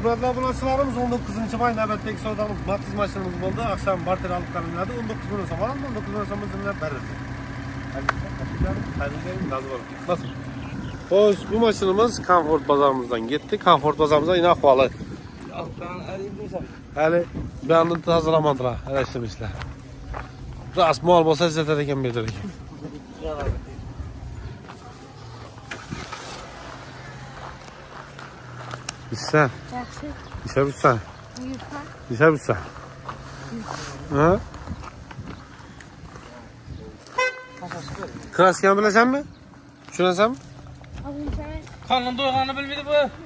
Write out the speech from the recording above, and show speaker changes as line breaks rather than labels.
Hurmatli obunachilarimiz 19 may navbatdagi savdomiz Matiz mashinamiz bo'ldi. Akşam barter olib qolinadi. 19 million so'm oldi. 19 million so'm bizdan berildi. Nasıl? Xo'sh, bu mashinamiz Komfort bozorimizdan ketdi. Komfort bozorimizdan ina ahvoli. Hali buyani tozalamadılar, araştırmışlar. Ras mol bo'lsa izzat ekan berdi ekan. Sen.
Yaxshi.
İşe bitsen.
Buyursa.
İşe bitsen. Ha? Kraskan bilesen mi? Şunasan mı?
Abim sen.
Kanun doyğanı bilmedi bu.